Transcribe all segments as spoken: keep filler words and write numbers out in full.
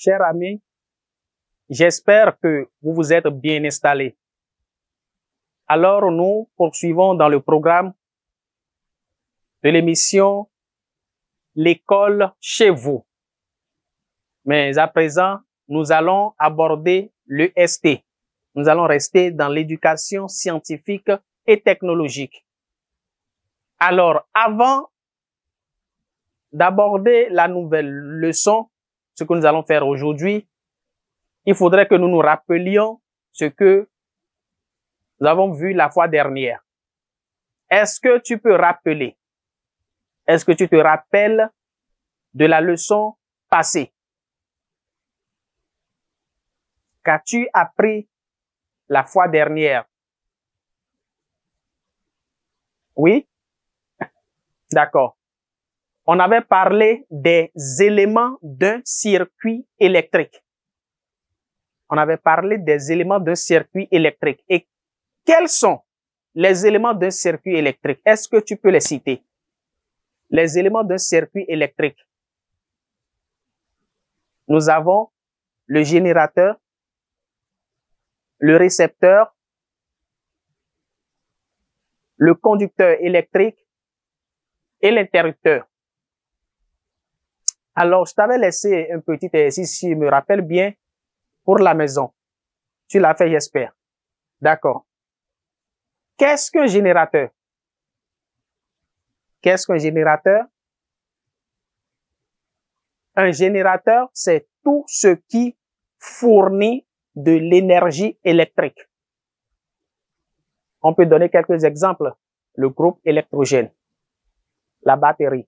Chers amis, j'espère que vous vous êtes bien installés. Alors, nous poursuivons dans le programme de l'émission L'école chez vous. Mais à présent, nous allons aborder l'E S T. Nous allons rester dans l'éducation scientifique et technologique. Alors, avant d'aborder la nouvelle leçon, ce que nous allons faire aujourd'hui, il faudrait que nous nous rappelions ce que nous avons vu la fois dernière. Est-ce que tu peux rappeler? Est-ce que tu te rappelles de la leçon passée? Qu'as-tu appris la fois dernière? Oui? D'accord. On avait parlé des éléments d'un circuit électrique. On avait parlé des éléments d'un circuit électrique. Et quels sont les éléments d'un circuit électrique? Est-ce que tu peux les citer? Les éléments d'un circuit électrique. Nous avons le générateur, le récepteur, le conducteur électrique et l'interrupteur. Alors, je t'avais laissé un petit exercice, si je me rappelle bien, pour la maison. Tu l'as fait, j'espère. D'accord. Qu'est-ce qu'un générateur? Qu'est-ce qu'un générateur? Un générateur, c'est tout ce qui fournit de l'énergie électrique. On peut donner quelques exemples. Le groupe électrogène, la batterie,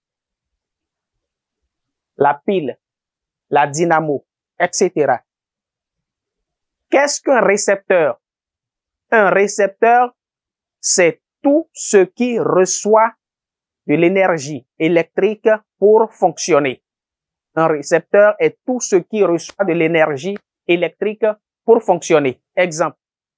la pile, la dynamo, et cetera. Qu'est-ce qu'un récepteur? Un récepteur, c'est tout ce qui reçoit de l'énergie électrique pour fonctionner. Un récepteur est tout ce qui reçoit de l'énergie électrique pour fonctionner. Exemple.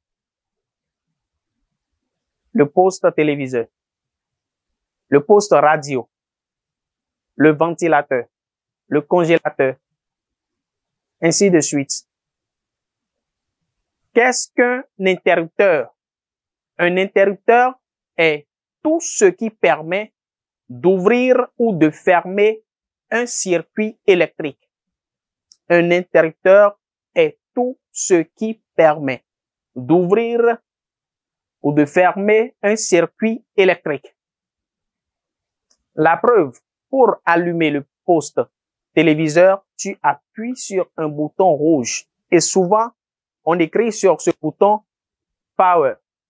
Le poste téléviseur, le poste radio, le ventilateur, le congélateur, ainsi de suite. Qu'est-ce qu'un interrupteur? Un interrupteur est tout ce qui permet d'ouvrir ou de fermer un circuit électrique. Un interrupteur est tout ce qui permet d'ouvrir ou de fermer un circuit électrique. La preuve, pour allumer le poste téléviseur, tu appuies sur un bouton rouge et souvent, on écrit sur ce bouton Power.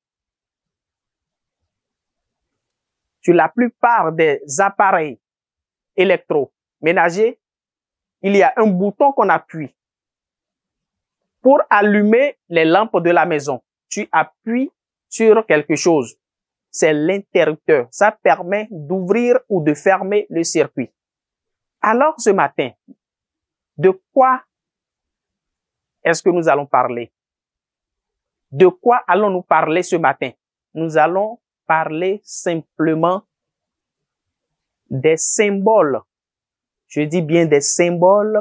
Sur la plupart des appareils électroménagers, il y a un bouton qu'on appuie. Pour allumer les lampes de la maison, tu appuies sur quelque chose. C'est l'interrupteur. Ça permet d'ouvrir ou de fermer le circuit. Alors ce matin, de quoi est-ce que nous allons parler? De quoi allons-nous parler ce matin? Nous allons parler simplement des symboles. Je dis bien des symboles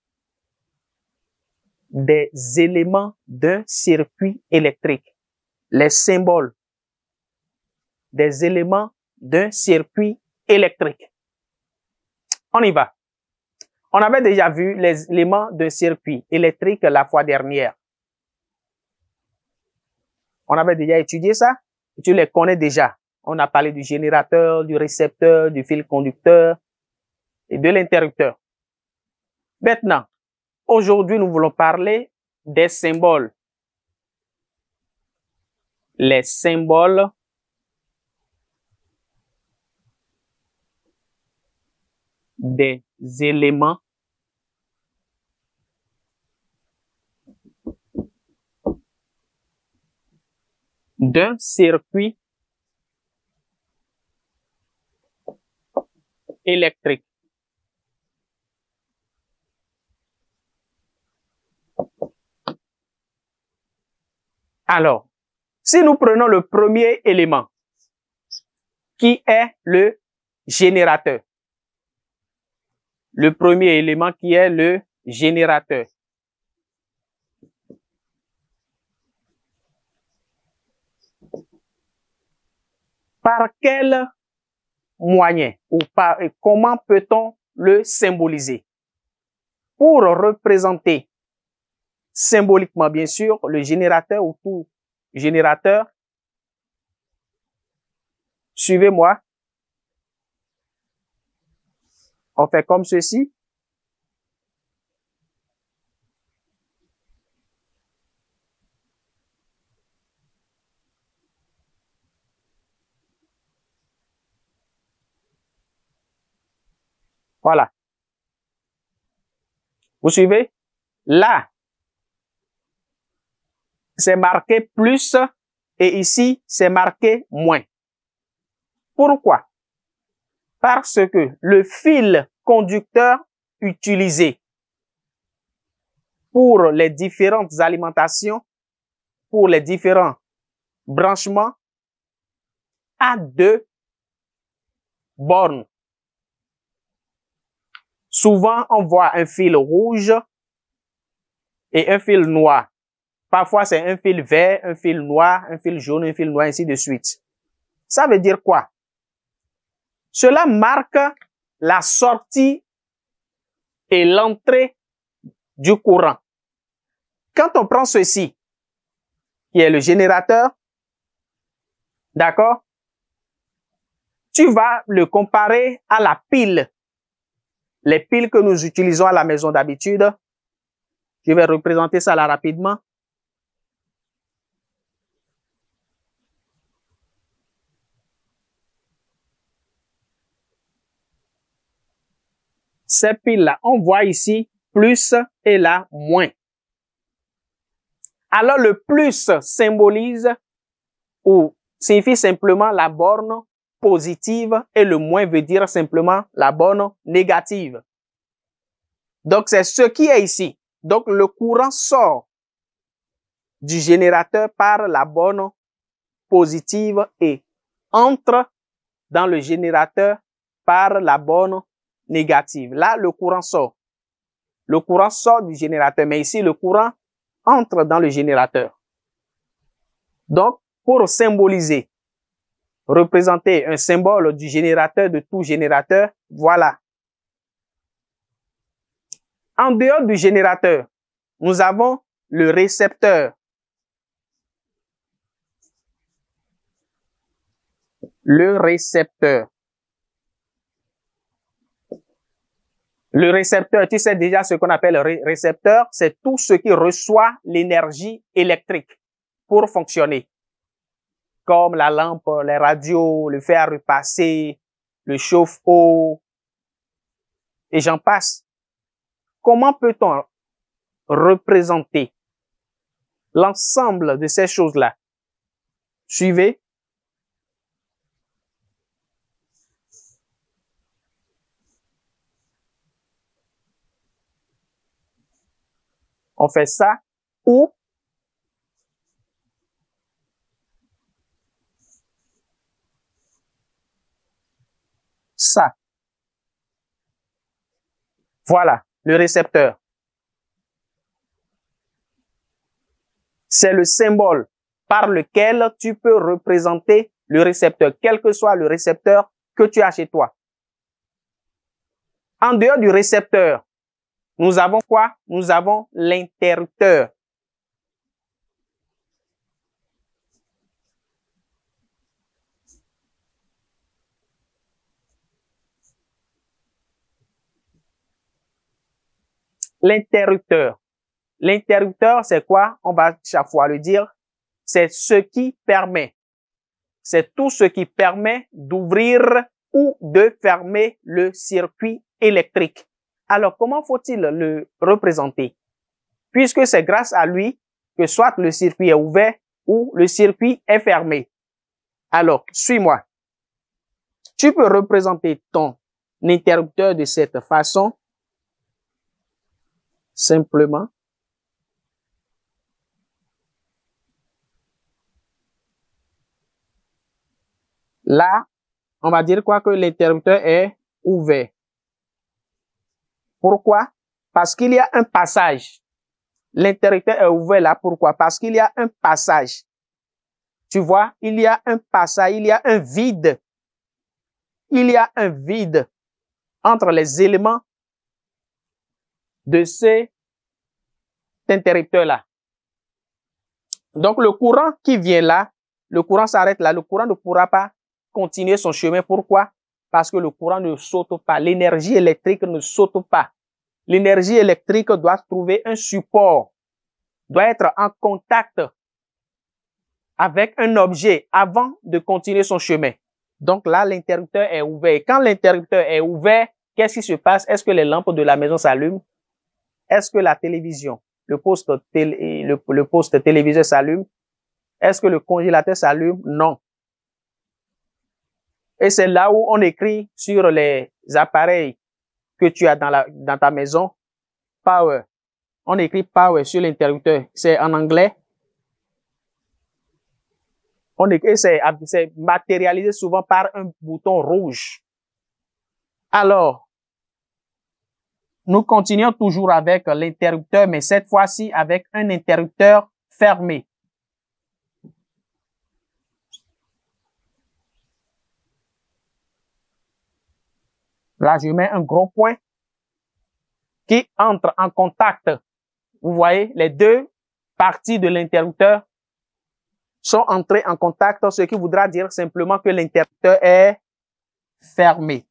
des éléments d'un circuit électrique. Les symboles des éléments d'un circuit électrique. On y va. On avait déjà vu les éléments d'un circuit électrique la fois dernière. On avait déjà étudié ça. Tu les connais déjà. On a parlé du générateur, du récepteur, du fil conducteur et de l'interrupteur. Maintenant, aujourd'hui, nous voulons parler des symboles. Les symboles des éléments d'un circuit électrique. Alors, si nous prenons le premier élément, qui est le générateur. Le premier élément qui est le générateur. Par quel moyen ou par, et comment peut-on le symboliser? Pour représenter symboliquement, bien sûr, le générateur ou tout générateur, suivez-moi. On fait comme ceci. Voilà. Vous suivez? Là, c'est marqué plus et ici, c'est marqué moins. Pourquoi? Parce que le fil conducteur utilisé pour les différentes alimentations, pour les différents branchements, a deux bornes. Souvent, on voit un fil rouge et un fil noir. Parfois, c'est un fil vert, un fil noir, un fil jaune, un fil noir, ainsi de suite. Ça veut dire quoi? Cela marque la sortie et l'entrée du courant. Quand on prend ceci, qui est le générateur, d'accord? Tu vas le comparer à la pile. Les piles que nous utilisons à la maison d'habitude. Je vais représenter ça là rapidement. Ces piles-là, on voit ici plus et là moins. Alors le plus symbolise ou signifie simplement la borne positive et le moins veut dire simplement la borne négative. Donc c'est ce qui est ici. Donc le courant sort du générateur par la borne positive et entre dans le générateur par la borne négative. Là, le courant sort. Le courant sort du générateur, mais ici, le courant entre dans le générateur. Donc, pour symboliser, représenter un symbole du générateur, de tout générateur, voilà. En dehors du générateur, nous avons le récepteur. Le récepteur. Le récepteur, tu sais déjà ce qu'on appelle le récepteur, c'est tout ce qui reçoit l'énergie électrique pour fonctionner. Comme la lampe, les radios, le fer à repasser, le chauffe-eau, et j'en passe. Comment peut-on représenter l'ensemble de ces choses-là? Suivez. On fait ça ou ça. Voilà, le récepteur. C'est le symbole par lequel tu peux représenter le récepteur, quel que soit le récepteur que tu as chez toi. En dehors du récepteur, nous avons quoi? Nous avons l'interrupteur. L'interrupteur. L'interrupteur, c'est quoi? On va chaque fois le dire. C'est ce qui permet. C'est tout ce qui permet d'ouvrir ou de fermer le circuit électrique. Alors, comment faut-il le représenter? Puisque c'est grâce à lui que soit le circuit est ouvert ou le circuit est fermé. Alors, suis-moi. Tu peux représenter ton interrupteur de cette façon. Simplement. Là, on va dire quoi que l'interrupteur est ouvert. Pourquoi? Parce qu'il y a un passage. L'interrupteur est ouvert là. Pourquoi? Parce qu'il y a un passage. Tu vois, il y a un passage, il y a un vide. Il y a un vide entre les éléments de cet interrupteur-là. Donc, le courant qui vient là, le courant s'arrête là. Le courant ne pourra pas continuer son chemin. Pourquoi? Parce que le courant ne saute pas. L'énergie électrique ne saute pas. L'énergie électrique doit trouver un support, doit être en contact avec un objet avant de continuer son chemin. Donc là, l'interrupteur est ouvert. Quand l'interrupteur est ouvert, qu'est-ce qui se passe? Est-ce que les lampes de la maison s'allument? Est-ce que la télévision, le poste, télé, le, le poste téléviseur s'allume? Est-ce que le congélateur s'allume? Non. Et c'est là où on écrit sur les appareils que tu as dans, la, dans ta maison, power. On écrit power sur l'interrupteur. C'est en anglais. On écrit, c'est, c'est matérialisé souvent par un bouton rouge. Alors, nous continuons toujours avec l'interrupteur, mais cette fois-ci avec un interrupteur fermé. Là, je mets un gros point qui entre en contact. Vous voyez, les deux parties de l'interrupteur sont entrées en contact, ce qui voudra dire simplement que l'interrupteur est fermé.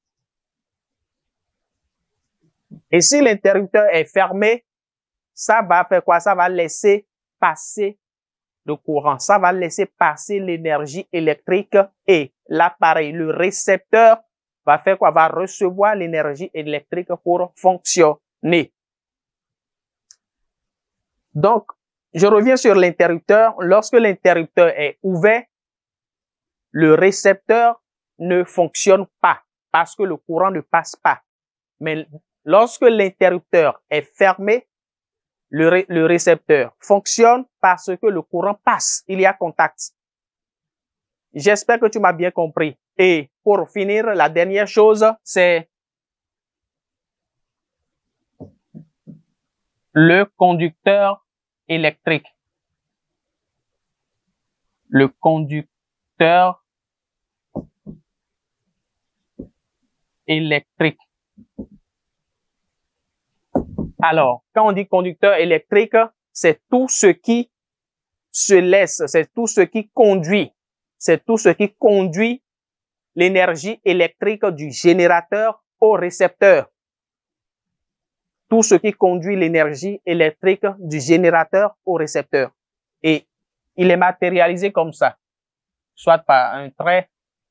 Et si l'interrupteur est fermé, ça va faire quoi? Ça va laisser passer le courant. Ça va laisser passer l'énergie électrique et l'appareil, le récepteur, va faire quoi? Va recevoir l'énergie électrique pour fonctionner. Donc, je reviens sur l'interrupteur. Lorsque l'interrupteur est ouvert, le récepteur ne fonctionne pas parce que le courant ne passe pas. Mais lorsque l'interrupteur est fermé, le, ré, le récepteur fonctionne parce que le courant passe. Il y a contact. J'espère que tu m'as bien compris. Et pour finir, la dernière chose, c'est le conducteur électrique. Le conducteur électrique. Alors, quand on dit conducteur électrique, c'est tout ce qui se laisse, c'est tout ce qui conduit, c'est tout ce qui conduit l'énergie électrique du générateur au récepteur. Tout ce qui conduit l'énergie électrique du générateur au récepteur. Et il est matérialisé comme ça, soit par un trait,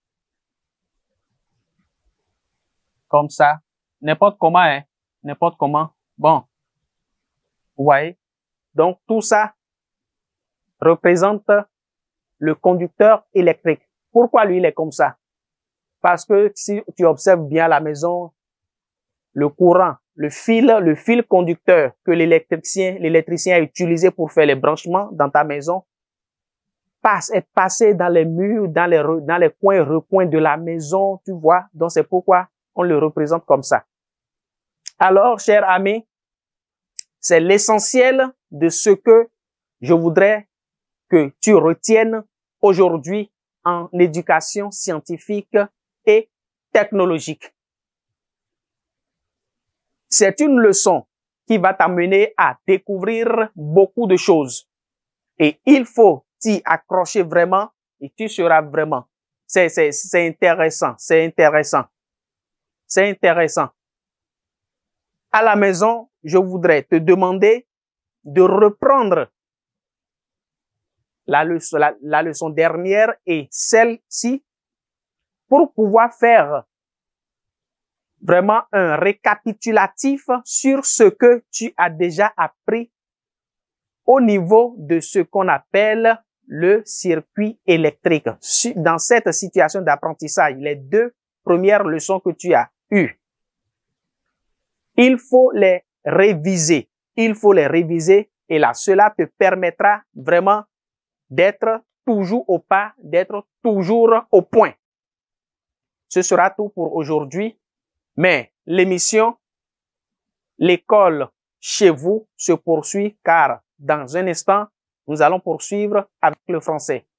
comme ça, n'importe comment, hein, n'importe comment. Bon, vous voyez, donc tout ça représente le conducteur électrique. Pourquoi lui il est comme ça? Parce que si tu observes bien à la maison, le courant, le fil, le fil conducteur que l'électricien, l'électricien a utilisé pour faire les branchements dans ta maison, passe, est passé dans les murs, dans les, dans les coins et recoins de la maison, tu vois. Donc c'est pourquoi on le représente comme ça. Alors, chers amis, c'est l'essentiel de ce que je voudrais que tu retiennes aujourd'hui en éducation scientifique et technologique. C'est une leçon qui va t'amener à découvrir beaucoup de choses. Et il faut t'y accrocher vraiment et tu seras vraiment. C'est, c'est, c'est intéressant, c'est intéressant. C'est intéressant. À la maison, je voudrais te demander de reprendre la leçon, la, la leçon dernière et celle-ci pour pouvoir faire vraiment un récapitulatif sur ce que tu as déjà appris au niveau de ce qu'on appelle le circuit électrique. Dans cette situation d'apprentissage, les deux premières leçons que tu as eues, il faut les réviser. Il faut les réviser et là, cela te permettra vraiment d'être toujours au pas, d'être toujours au point. Ce sera tout pour aujourd'hui. Mais l'émission, l'école chez vous se poursuit car dans un instant, nous allons poursuivre avec le français.